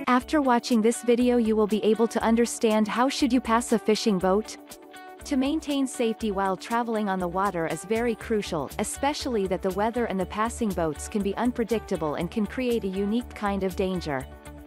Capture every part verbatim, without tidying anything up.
After watching this video you will be able to understand how should you pass a fishing boat. To maintain safety while traveling on the water is very crucial, especially that the weather and the passing boats can be unpredictable and can create a unique kind of danger.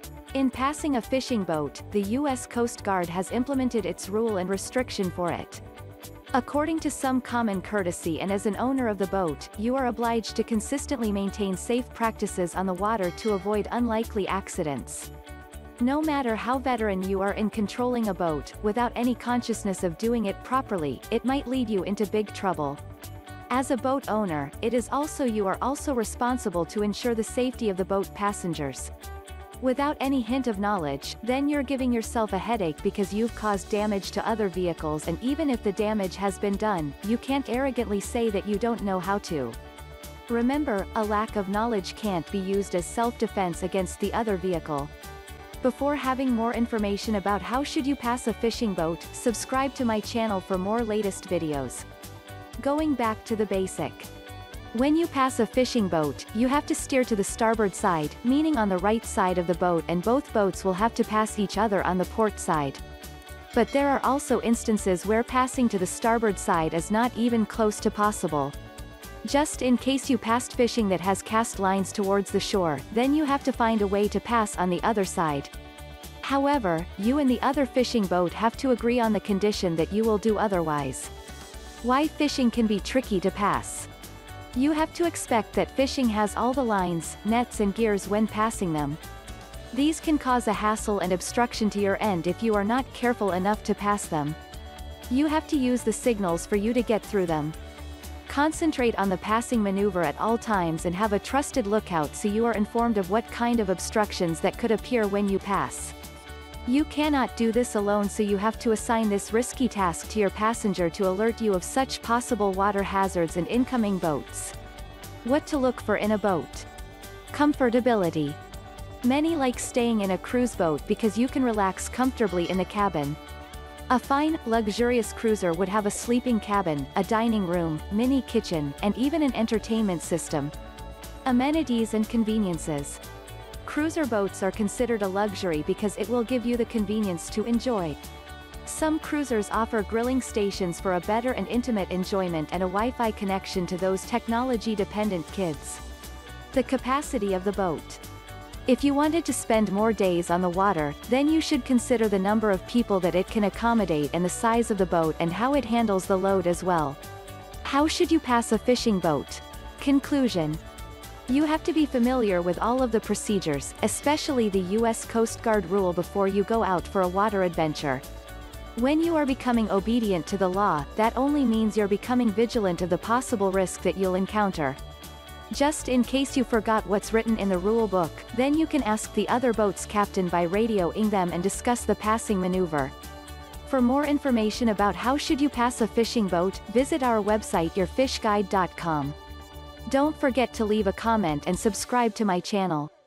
In passing a fishing boat, the U S Coast Guard has implemented its rule and restriction for it. According to some common courtesy and as an owner of the boat, you are obliged to consistently maintain safe practices on the water to avoid unlikely accidents. No matter how veteran you are in controlling a boat, without any consciousness of doing it properly, it might lead you into big trouble. As a boat owner, it is also you are also responsible to ensure the safety of the boat passengers. Without any hint of knowledge, then you're giving yourself a headache because you've caused damage to other vehicles, and even if the damage has been done, you can't arrogantly say that you don't know how to. Remember, a lack of knowledge can't be used as self-defense against the other vehicle. Before having more information about how should you pass a fishing boat, subscribe to my channel for more latest videos. Going back to the basic. When you pass a fishing boat, you have to steer to the starboard side, meaning on the right side of the boat, and both boats will have to pass each other on the port side. But there are also instances where passing to the starboard side is not even close to possible. Just in case you passed fishing that has cast lines towards the shore, then you have to find a way to pass on the other side. However, you and the other fishing boat have to agree on the condition that you will do otherwise. Why fishing can be tricky to pass. You have to expect that fishing has all the lines, nets and gears when passing them. These can cause a hassle and obstruction to your end if you are not careful enough to pass them. You have to use the signals for you to get through them. Concentrate on the passing maneuver at all times and have a trusted lookout so you are informed of what kind of obstructions that could appear when you pass. You cannot do this alone, so you have to assign this risky task to your passenger to alert you of such possible water hazards and incoming boats. What to look for in a boat. Comfortability. Many like staying in a cruise boat because you can relax comfortably in the cabin. A fine, luxurious cruiser would have a sleeping cabin, a dining room, mini kitchen, and even an entertainment system. Amenities and conveniences. Cruiser boats are considered a luxury because it will give you the convenience to enjoy. Some cruisers offer grilling stations for a better and intimate enjoyment and a Wi-Fi connection to those technology-dependent kids. The capacity of the boat. If you wanted to spend more days on the water, then you should consider the number of people that it can accommodate and the size of the boat and how it handles the load as well. How should you pass a fishing boat? Conclusion. You have to be familiar with all of the procedures, especially the U S Coast Guard rule, before you go out for a water adventure. When you are becoming obedient to the law, that only means you're becoming vigilant of the possible risk that you'll encounter. Just in case you forgot what's written in the rule book, then you can ask the other boat's captain by radioing them and discuss the passing maneuver. For more information about how should you pass a fishing boat, visit our website your fish guide dot com. Don't forget to leave a comment and subscribe to my channel.